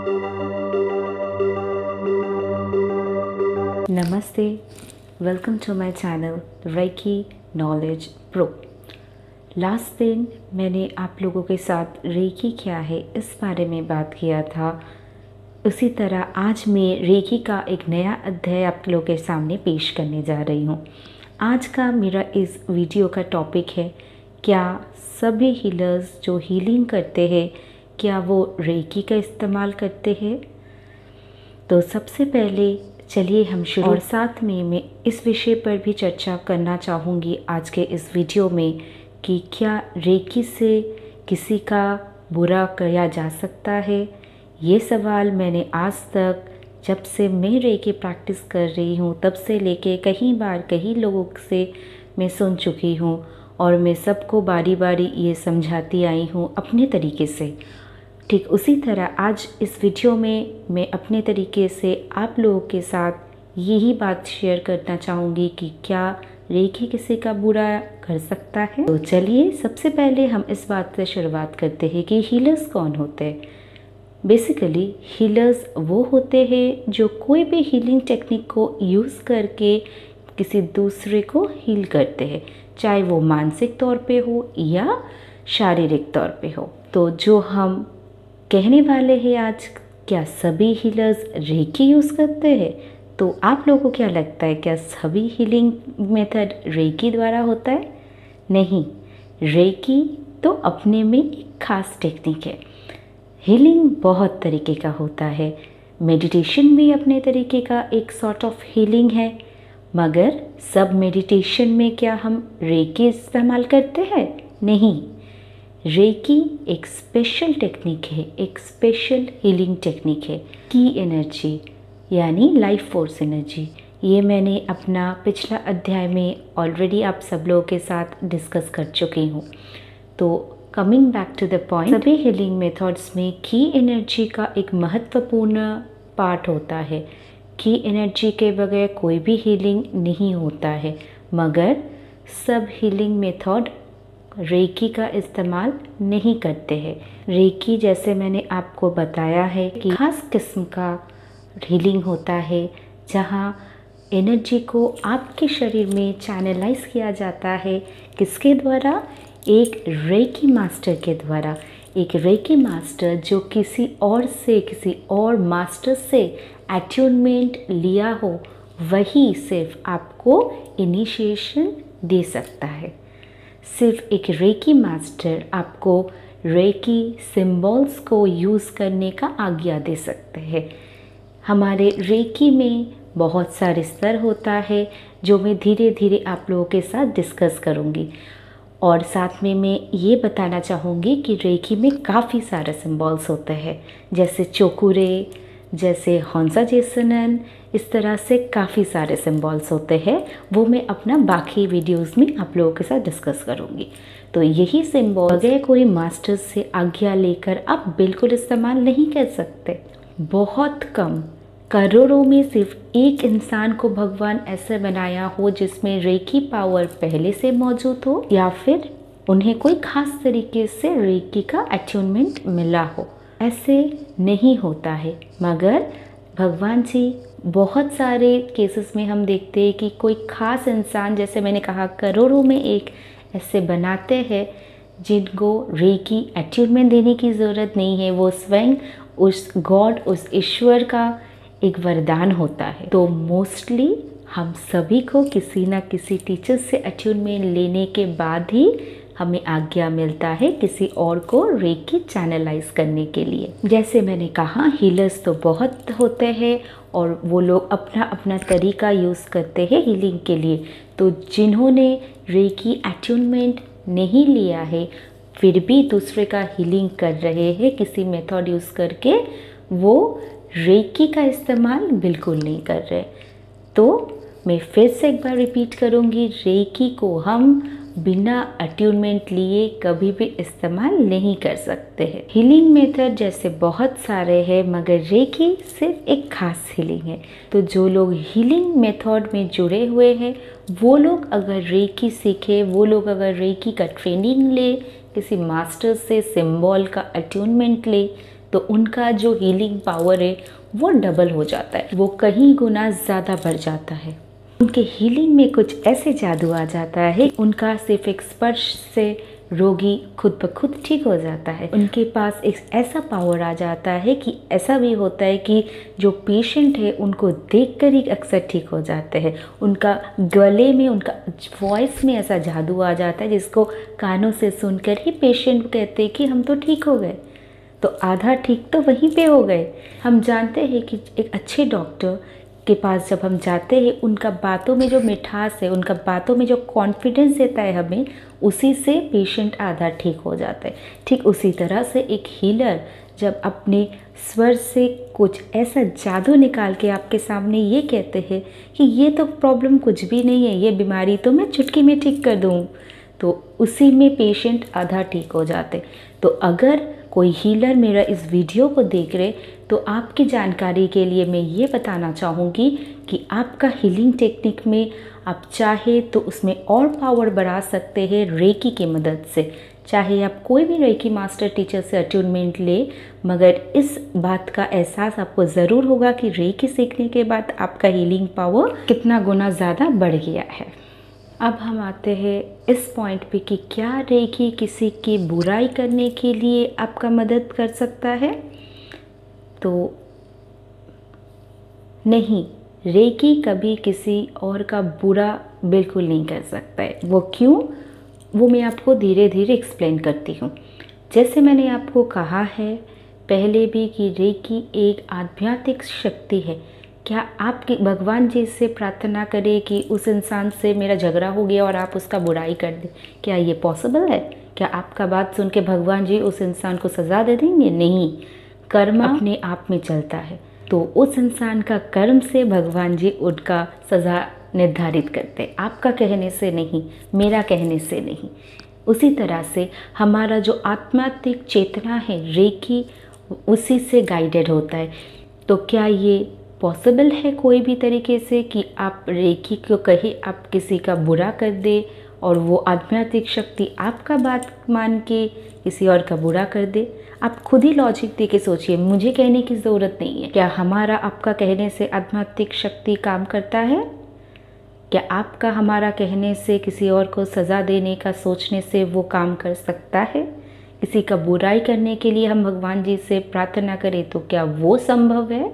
नमस्ते, welcome to my channel Reiki knowledge pro. Last दिन मैंने आप लोगों के साथ रेकी क्या है इस बारे में बात किया था। उसी तरह आज मैं रेकी का एक नया अध्याय आप लोगों के सामने पेश करने जा रही हूँ। आज का मेरा इस वीडियो का टॉपिक है, क्या सभी हीलर्स जो हीलिंग करते हैं क्या वो रेकी का इस्तेमाल करते हैं। तो सबसे पहले चलिए हम शुरू, और साथ में मैं इस विषय पर भी चर्चा करना चाहूँगी आज के इस वीडियो में कि क्या रेकी से किसी का बुरा किया जा सकता है। ये सवाल मैंने आज तक जब से मैं रेकी प्रैक्टिस कर रही हूँ तब से लेके कई बार कई लोगों से मैं सुन चुकी हूँ, और मैं सबको बारी बारी ये समझाती आई हूँ अपने तरीके से। ठीक उसी तरह आज इस वीडियो में मैं अपने तरीके से आप लोगों के साथ यही बात शेयर करना चाहूँगी कि क्या रेकी किसी का बुरा कर सकता है। तो चलिए सबसे पहले हम इस बात से शुरुआत करते हैं कि हीलर्स कौन होते हैं। बेसिकली हीलर्स वो होते हैं जो कोई भी हीलिंग टेक्निक को यूज़ करके किसी दूसरे को हील करते हैं, चाहे वो मानसिक तौर पे हो या शारीरिक तौर पे हो। तो जो हम कहने वाले हैं आज, क्या सभी हीलर्स रेकी यूज़ करते हैं। तो आप लोगों को क्या लगता है, क्या सभी हीलिंग मेथड रेकी द्वारा होता है? नहीं, रेकी तो अपने में एक खास टेक्निक है। हीलिंग बहुत तरीके का होता है, मेडिटेशन भी अपने तरीके का एक सॉर्ट ऑफ हीलिंग है, मगर सब मेडिटेशन में क्या हम रेकी इस्तेमाल करते हैं? नहीं, रेकी एक स्पेशल टेक्निक है, एक स्पेशल हीलिंग टेक्निक है। की एनर्जी यानी लाइफ फोर्स एनर्जी, ये मैंने अपना पिछला अध्याय में ऑलरेडी आप सब लोगों के साथ डिस्कस कर चुकी हूँ। तो coming back to the point, सभी हीलिंग मेथड्स में की एनर्जी का एक महत्वपूर्ण पार्ट होता है। की एनर्जी के बगैर कोई भी हीलिंग नहीं होता है, मगर सब हीलिंग मेथड रेकी का इस्तेमाल नहीं करते हैं। रेकी जैसे मैंने आपको बताया है कि खास किस्म का हीलिंग होता है जहाँ एनर्जी को आपके शरीर में चैनलाइज किया जाता है। किसके द्वारा? एक रेकी मास्टर के द्वारा। एक रेकी मास्टर जो किसी और मास्टर से अट्यूनमेंट लिया हो, वही सिर्फ आपको इनिशिएशन दे सकता है। सिर्फ एक रेकी मास्टर आपको रेकी सिंबल्स को यूज़ करने का आज्ञा दे सकते हैं। हमारे रेकी में बहुत सारे स्तर होता है जो मैं धीरे धीरे आप लोगों के साथ डिस्कस करूँगी, और साथ में मैं ये बताना चाहूँगी कि रेकी में काफ़ी सारे सिंबल्स होते हैं, जैसे चोकुरे, जैसे हॉन्सा जेसनन, इस तरह से काफ़ी सारे सिंबल्स होते हैं। वो मैं अपना बाकी वीडियोस में आप लोगों के साथ डिस्कस करूँगी। तो यही सिंबल बगैर कोई मास्टर से आज्ञा लेकर आप बिल्कुल इस्तेमाल नहीं कर सकते। बहुत कम, करोड़ों में सिर्फ एक इंसान को भगवान ऐसे बनाया हो जिसमें रेकी पावर पहले से मौजूद हो, या फिर उन्हें कोई खास तरीके से रेकी का अट्यूनमेंट मिला हो। ऐसे नहीं होता है, मगर भगवान जी बहुत सारे केसेस में हम देखते हैं कि कोई खास इंसान, जैसे मैंने कहा करोड़ों में एक, ऐसे बनाते हैं जिनको रेकी अट्यूनमेंट देने की ज़रूरत नहीं है। वो स्वयं उस गॉड, उस ईश्वर का एक वरदान होता है। तो मोस्टली हम सभी को किसी ना किसी टीचर से अट्यूनमेंट लेने के बाद ही हमें आज्ञा मिलता है किसी और को रेकी चैनलाइज करने के लिए। जैसे मैंने कहा, हीलर्स तो बहुत होते हैं और वो लोग अपना अपना तरीका यूज़ करते हैं हीलिंग के लिए। तो जिन्होंने रेकी अट्यूनमेंट नहीं लिया है फिर भी दूसरे का हीलिंग कर रहे हैं किसी मेथड यूज़ करके, वो रेकी का इस्तेमाल बिल्कुल नहीं कर रहे। तो मैं फिर से एक बार रिपीट करूँगी, रेकी को हम बिना अट्यूनमेंट लिए कभी भी इस्तेमाल नहीं कर सकते हैं। हीलिंग मेथड जैसे बहुत सारे हैं, मगर रेकी सिर्फ एक खास हीलिंग है। तो जो लोग हीलिंग मेथड में जुड़े हुए हैं, वो लोग अगर रेकी सीखे, वो लोग अगर रेकी का ट्रेनिंग ले, किसी मास्टर से सिंबल का अट्यूनमेंट ले, तो उनका जो हीलिंग पावर है वो डबल हो जाता है, वो कहीं गुना ज़्यादा बढ़ जाता है। उनके हीलिंग में कुछ ऐसे जादू आ जाता है, उनका सिर्फ एक स्पर्श से रोगी खुद ब खुद ठीक हो जाता है। उनके पास एक ऐसा पावर आ जाता है कि ऐसा भी होता है कि जो पेशेंट है उनको देखकर ही अक्सर ठीक हो जाते हैं। उनका गले में, उनका वॉइस में ऐसा जादू आ जाता है जिसको कानों से सुनकर ही पेशेंट कहते हैं कि हम तो ठीक हो गए। तो आधा ठीक तो वहीं पे हो गए। हम जानते हैं कि एक अच्छे डॉक्टर के पास जब हम जाते हैं, उनका बातों में जो मिठास है, उनका बातों में जो कॉन्फिडेंस देता है हमें, उसी से पेशेंट आधा ठीक हो जाता है। ठीक उसी तरह से एक हीलर जब अपने स्वर से कुछ ऐसा जादू निकाल के आपके सामने ये कहते हैं कि ये तो प्रॉब्लम कुछ भी नहीं है, ये बीमारी तो मैं चुटकी में ठीक कर दूँ, तो उसी में पेशेंट आधा ठीक हो जाते। तो अगर कोई हीलर मेरा इस वीडियो को देख रहे, तो आपकी जानकारी के लिए मैं ये बताना चाहूँगी कि आपका हीलिंग टेक्निक में आप चाहे तो उसमें और पावर बढ़ा सकते हैं रेकी की मदद से। चाहे आप कोई भी रेकी मास्टर टीचर से अट्यूनमेंट ले, मगर इस बात का एहसास आपको ज़रूर होगा कि रेकी सीखने के बाद आपका हीलिंग पावर कितना गुना ज़्यादा बढ़ गया है। अब हम आते हैं इस पॉइंट पे कि क्या रेकी किसी की बुराई करने के लिए आपका मदद कर सकता है? तो नहीं, रेकी कभी किसी और का बुरा बिल्कुल नहीं कर सकता है। वो क्यों, वो मैं आपको धीरे धीरे एक्सप्लेन करती हूँ। जैसे मैंने आपको कहा है पहले भी कि रेकी एक आध्यात्मिक शक्ति है। क्या आप भगवान जी से प्रार्थना करें कि उस इंसान से मेरा झगड़ा हो गया और आप उसका बुराई कर दें, क्या ये पॉसिबल है? क्या आपका बात सुन के भगवान जी उस इंसान को सज़ा दे देंगे? नहीं, कर्म अपने आप में चलता है। तो उस इंसान का कर्म से भगवान जी उनका सज़ा निर्धारित करते हैं, आपका कहने से नहीं, मेरा कहने से नहीं। उसी तरह से हमारा जो आत्मात्मिक चेतना है रेकी, उसी से गाइडेड होता है। तो क्या ये पॉसिबल है कोई भी तरीके से कि आप रेकी को कहे आप किसी का बुरा कर दे और वो आध्यात्मिक शक्ति आपका बात मान के किसी और का बुरा कर दे? आप खुद ही लॉजिक दे के सोचिए, मुझे कहने की ज़रूरत नहीं है। क्या हमारा आपका कहने से आध्यात्मिक शक्ति काम करता है? क्या आपका हमारा कहने से किसी और को सज़ा देने का सोचने से वो काम कर सकता है? किसी का बुराई करने के लिए हम भगवान जी से प्रार्थना करें तो क्या वो संभव है?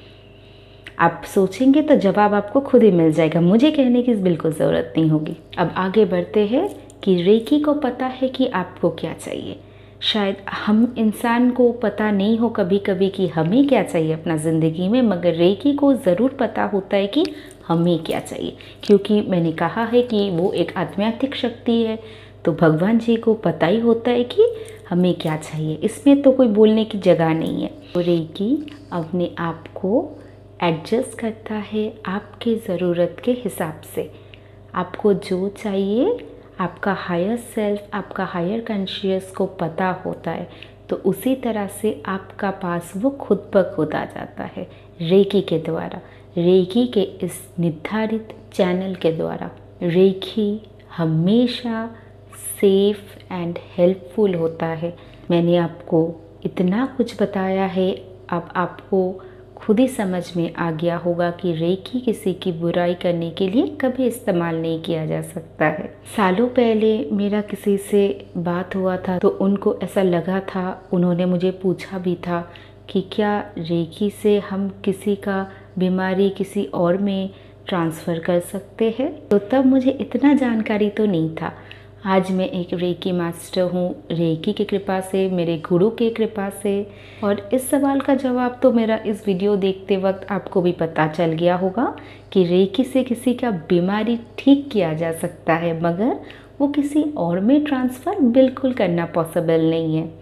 आप सोचेंगे तो जवाब आपको खुद ही मिल जाएगा, मुझे कहने की बिल्कुल ज़रूरत नहीं होगी। अब आगे बढ़ते हैं कि रेकी को पता है कि आपको क्या चाहिए। शायद हम इंसान को पता नहीं हो कभी कभी कि हमें क्या चाहिए अपना ज़िंदगी में, मगर रेकी को ज़रूर पता होता है कि हमें क्या चाहिए, क्योंकि मैंने कहा है कि वो एक आध्यात्मिक शक्ति है। तो भगवान जी को पता ही होता है कि हमें क्या चाहिए, इसमें तो कोई बोलने की जगह नहीं है। तो रेकी अपने आप को एडजस्ट करता है आपके ज़रूरत के हिसाब से। आपको जो चाहिए आपका हायर सेल्फ, आपका हायर कॉन्शियस को पता होता है, तो उसी तरह से आपका पास वो खुद ब खुद आ जाता है रेकी के द्वारा, रेकी के इस निर्धारित चैनल के द्वारा। रेकी हमेशा सेफ एंड हेल्पफुल होता है। मैंने आपको इतना कुछ बताया है, अब आपको खुद ही समझ में आ गया होगा कि रेकी किसी की बुराई करने के लिए कभी इस्तेमाल नहीं किया जा सकता है। सालों पहले मेरा किसी से बात हुआ था, तो उनको ऐसा लगा था, उन्होंने मुझे पूछा भी था कि क्या रेकी से हम किसी का बीमारी किसी और में ट्रांसफ़र कर सकते हैं? तो तब मुझे इतना जानकारी तो नहीं था। आज मैं एक रेकी मास्टर हूँ, रेकी की कृपा से, मेरे गुरु की कृपा से। और इस सवाल का जवाब तो मेरा इस वीडियो देखते वक्त आपको भी पता चल गया होगा कि रेकी से किसी का बीमारी ठीक किया जा सकता है, मगर वो किसी और में ट्रांसफ़र बिल्कुल करना पॉसिबल नहीं है।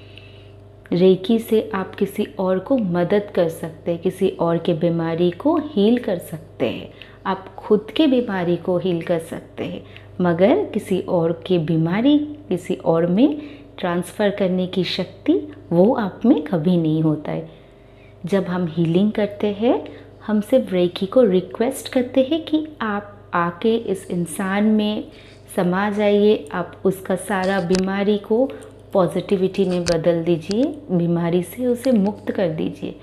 रेकी से आप किसी और को मदद कर सकते हैं, किसी और के बीमारी को हील कर सकते हैं, आप खुद के बीमारी को हील कर सकते हैं, मगर किसी और की बीमारी किसी और में ट्रांसफ़र करने की शक्ति वो आप में कभी नहीं होता है। जब हम हीलिंग करते हैं, हम सिर्फ रेकी को रिक्वेस्ट करते हैं कि आप आके इस इंसान में समा जाइए, आप उसका सारा बीमारी को पॉजिटिविटी में बदल दीजिए, बीमारी से उसे मुक्त कर दीजिए।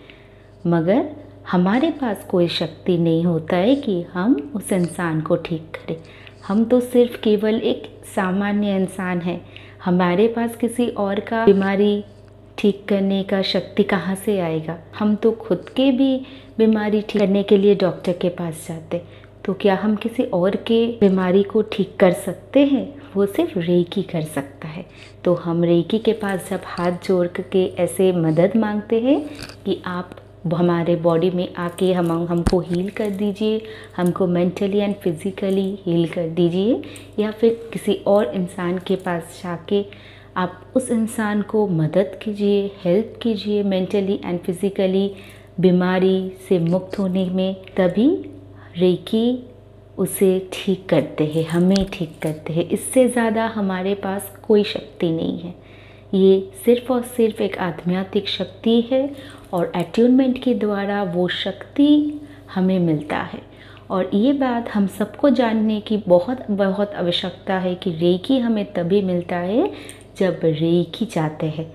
मगर हमारे पास कोई शक्ति नहीं होता है कि हम उस इंसान को ठीक करें। हम तो सिर्फ केवल एक सामान्य इंसान हैं। हमारे पास किसी और का बीमारी ठीक करने का शक्ति कहाँ से आएगा? हम तो खुद के भी बीमारी ठीक करने के लिए डॉक्टर के पास जाते, तो क्या हम किसी और के बीमारी को ठीक कर सकते हैं? वो सिर्फ रेकी कर सकता है। तो हम रेकी के पास जब हाथ जोड़ के ऐसे मदद मांगते हैं कि आप हमारे बॉडी में आके हमको हील कर दीजिए, हमको मेंटली एंड फिज़िकली हील कर दीजिए, या फिर किसी और इंसान के पास जाके आप उस इंसान को मदद कीजिए, हेल्प कीजिए मेंटली एंड फिज़िकली बीमारी से मुक्त होने में, तभी रेकी उसे ठीक करते हैं, हमें ठीक करते हैं। इससे ज़्यादा हमारे पास कोई शक्ति नहीं है। ये सिर्फ़ और सिर्फ एक आध्यात्मिक शक्ति है और अट्यूनमेंट के द्वारा वो शक्ति हमें मिलता है। और ये बात हम सबको जानने की बहुत बहुत आवश्यकता है कि रेकी हमें तभी मिलता है जब रेकी चाहते हैं।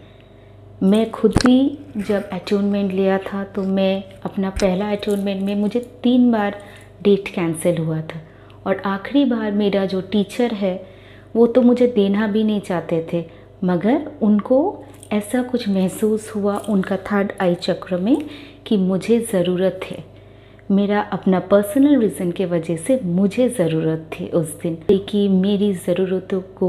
मैं खुद भी जब अट्यूनमेंट लिया था तो मैं अपना पहला अट्यूनमेंट में मुझे 3 बार डेट कैंसिल हुआ था, और आखिरी बार मेरा जो टीचर है वो तो मुझे देना भी नहीं चाहते थे, मगर उनको ऐसा कुछ महसूस हुआ उनका 3rd आई चक्र में कि मुझे ज़रूरत है। मेरा अपना पर्सनल रीज़न के वजह से मुझे ज़रूरत थी उस दिन, कि मेरी ज़रूरतों को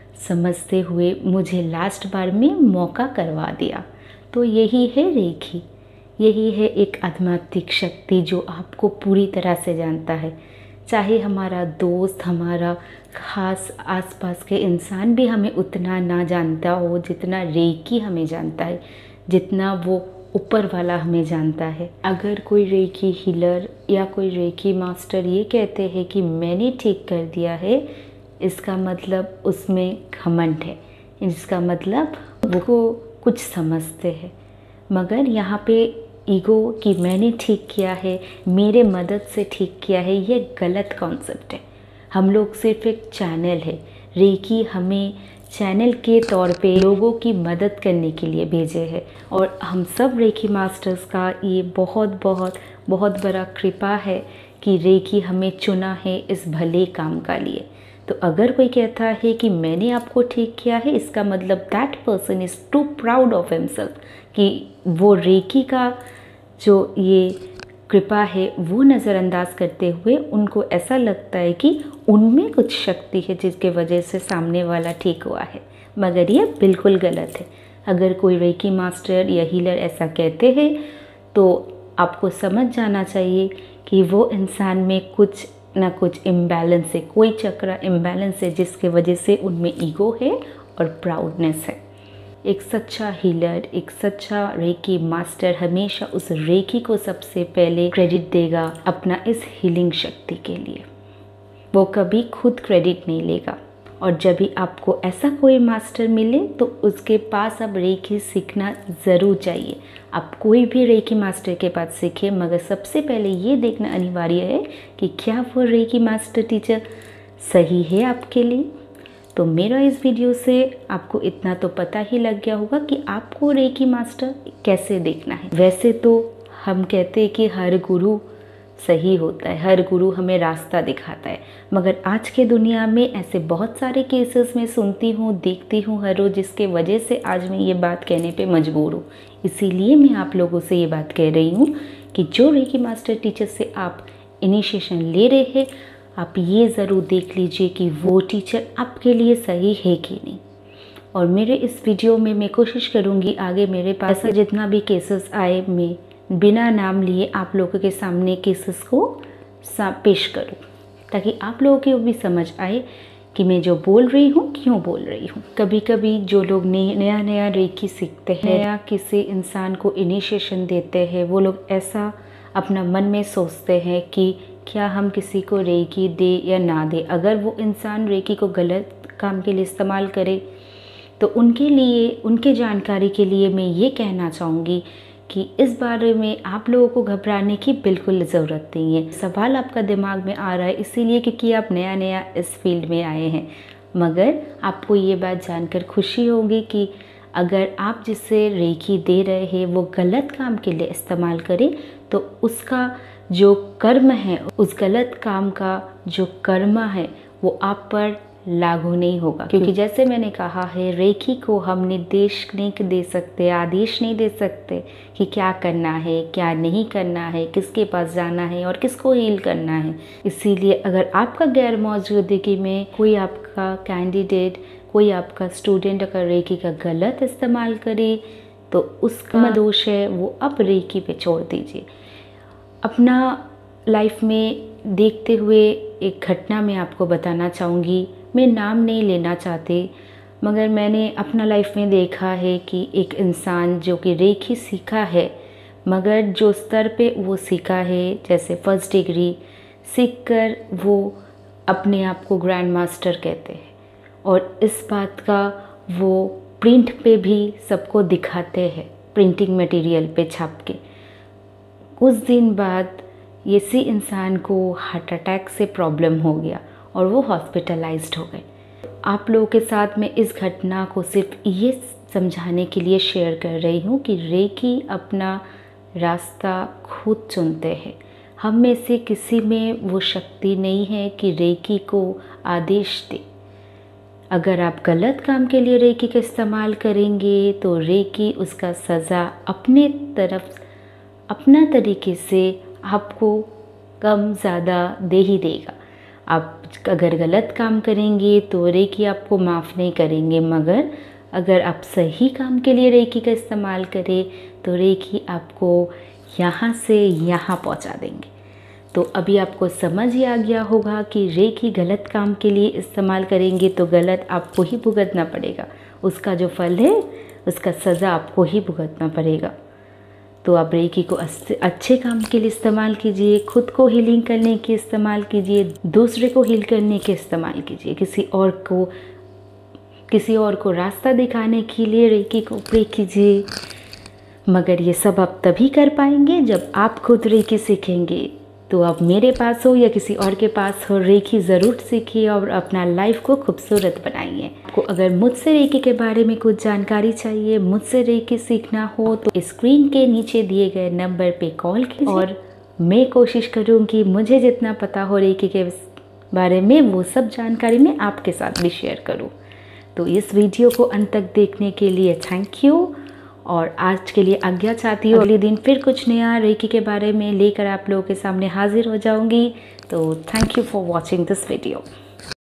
समझते हुए मुझे लास्ट बार में मौका करवा दिया। तो यही है रेकी, यही है एक आध्यात्मिक शक्ति जो आपको पूरी तरह से जानता है। चाहे हमारा दोस्त, हमारा खास आसपास के इंसान भी हमें उतना ना जानता हो जितना रेकी हमें जानता है, जितना वो ऊपर वाला हमें जानता है। अगर कोई रेकी हीलर या कोई रेकी मास्टर ये कहते हैं कि मैंने ठीक कर दिया है, इसका मतलब उसमें घमंड है, इसका मतलब वो कुछ समझते हैं। मगर यहाँ पे ईगो कि मैंने ठीक किया है, मेरे मदद से ठीक किया है, ये गलत कॉन्सेप्ट है। हम लोग सिर्फ एक चैनल है। रेकी हमें चैनल के तौर पे लोगों की मदद करने के लिए भेजे है, और हम सब रेकी मास्टर्स का ये बहुत बहुत बहुत बड़ा कृपा है कि रेकी हमें चुना है इस भले काम का लिए। तो अगर कोई कहता है कि मैंने आपको ठीक किया है, इसका मतलब that person is too proud of himself, कि वो रेकी का जो ये कृपा है वो नज़रअंदाज करते हुए उनको ऐसा लगता है कि उनमें कुछ शक्ति है जिसके वजह से सामने वाला ठीक हुआ है। मगर ये बिल्कुल गलत है। अगर कोई रेकी मास्टर या हीलर ऐसा कहते हैं तो आपको समझ जाना चाहिए कि वो इंसान में कुछ ना कुछ इम्बैलेंस है, कोई चक्र इम्बैलेंस है जिसके वजह से उनमें ईगो है और प्राउडनेस है। एक सच्चा हीलर, एक सच्चा रेकी मास्टर हमेशा उस रेकी को सबसे पहले क्रेडिट देगा अपना इस हीलिंग शक्ति के लिए। वो कभी खुद क्रेडिट नहीं लेगा। और जब भी आपको ऐसा कोई मास्टर मिले तो उसके पास अब रेकी सीखना ज़रूर चाहिए। आप कोई भी रेकी मास्टर के पास सीखें, मगर सबसे पहले ये देखना अनिवार्य है कि क्या वो रेकी मास्टर टीचर सही है आपके लिए। तो मेरा इस वीडियो से आपको इतना तो पता ही लग गया होगा कि आपको रेकी मास्टर कैसे देखना है। वैसे तो हम कहते हैं कि हर गुरु सही होता है, हर गुरु हमें रास्ता दिखाता है, मगर आज के दुनिया में ऐसे बहुत सारे केसेस में सुनती हूँ, देखती हूँ हर रोज़, जिसके वजह से आज मैं ये बात कहने पे मजबूर हूँ। इसीलिए मैं आप लोगों से ये बात कह रही हूँ कि जो रेकी मास्टर टीचर से आप इनिशिएशन ले रहे हैं, आप ये ज़रूर देख लीजिए कि वो टीचर आपके लिए सही है कि नहीं। और मेरे इस वीडियो में मैं कोशिश करूँगी आगे मेरे पास जितना भी केसेस आए, मैं बिना नाम लिए आप लोगों के सामने केसेस को पेश करूँ, ताकि आप लोगों को भी समझ आए कि मैं जो बोल रही हूँ क्यों बोल रही हूँ। कभी कभी जो लोग नया नया रेकी सीखते हैं या किसी इंसान को इनिशिएशन देते हैं, वो लोग ऐसा अपना मन में सोचते हैं कि क्या हम किसी को रेकी दे या ना दे। अगर वो इंसान रेकी को गलत काम के लिए इस्तेमाल करे तो उनके लिए, उनके जानकारी के लिए मैं ये कहना चाहूँगी कि इस बारे में आप लोगों को घबराने की बिल्कुल ज़रूरत नहीं है। सवाल आपका दिमाग में आ रहा है इसीलिए क्योंकि आप नया नया इस फील्ड में आए हैं, मगर आपको ये बात जानकर खुशी होगी कि अगर आप जिसे रेकी दे रहे हैं वो गलत काम के लिए इस्तेमाल करें तो उसका जो कर्म है, उस गलत काम का जो कर्मा है वो आप पर लागू नहीं होगा। क्योंकि जैसे मैंने कहा है, रेकी को हम निर्देश नहीं दे सकते, आदेश नहीं दे सकते कि क्या करना है, क्या नहीं करना है, किसके पास जाना है और किसको हील करना है। इसीलिए अगर आपका गैर मौजूदगी में कोई आपका कैंडिडेट, कोई आपका स्टूडेंट अगर रेकी का गलत इस्तेमाल करे तो उसका दोष है वो अब रेकी पे छोड़ दीजिए। अपना लाइफ में देखते हुए एक घटना मैं आपको बताना चाहूँगी। मैं नाम नहीं लेना चाहती, मगर मैंने अपना लाइफ में देखा है कि एक इंसान जो कि रेकी सीखा है, मगर जो स्तर पे वो सीखा है, जैसे फर्स्ट डिग्री सीख कर वो अपने आप को ग्रैंड मास्टर कहते हैं और इस बात का वो प्रिंट पे भी सबको दिखाते हैं, प्रिंटिंग मटेरियल पे छाप के। कुछ दिन बाद इसी इंसान को हार्ट अटैक से प्रॉब्लम हो गया और वो हॉस्पिटलाइज्ड हो गए। आप लोगों के साथ मैं इस घटना को सिर्फ ये समझाने के लिए शेयर कर रही हूँ कि रेकी अपना रास्ता खुद चुनते हैं। हम में से किसी में वो शक्ति नहीं है कि रेकी को आदेश दे। अगर आप गलत काम के लिए रेकी का इस्तेमाल करेंगे तो रेकी उसका सज़ा अपने तरफ, अपना तरीके से आपको कम ज़्यादा दे ही देगा। आप अगर गलत काम करेंगे तो रेकी आपको माफ़ नहीं करेंगे, मगर अगर आप सही काम के लिए रेकी का इस्तेमाल करें तो रेकी आपको यहाँ से यहाँ पहुँचा देंगे। तो अभी आपको समझ ही आ गया होगा कि रेकी गलत काम के लिए इस्तेमाल करेंगे तो गलत आपको ही भुगतना पड़ेगा, उसका जो फल है उसका सज़ा आपको ही भुगतना पड़ेगा। तो आप रेकी को अच्छे काम के लिए इस्तेमाल कीजिए, खुद को हीलिंग करने के इस्तेमाल कीजिए, दूसरे को हील करने के इस्तेमाल कीजिए, किसी और को रास्ता दिखाने के लिए रेकी को प्रे कीजिए। मगर ये सब आप तभी कर पाएंगे जब आप खुद रेकी सीखेंगे। तो आप मेरे पास हो या किसी और के पास हो, रेकी ज़रूर सीखिए और अपना लाइफ को खूबसूरत बनाइए। आपको अगर मुझसे रेकी के बारे में कुछ जानकारी चाहिए, मुझसे रेकी सीखना हो तो स्क्रीन के नीचे दिए गए नंबर पे कॉल कीजिए और मैं कोशिश करूँगी मुझे जितना पता हो रेकी के बारे में वो सब जानकारी मैं आपके साथ भी शेयर करूँ। तो इस वीडियो को अंत तक देखने के लिए थैंक यू और आज के लिए आज्ञा चाहती हूँ। अगले दिन फिर कुछ नया रेकी के बारे में लेकर आप लोगों के सामने हाजिर हो जाऊंगी। तो thank you for watching this video.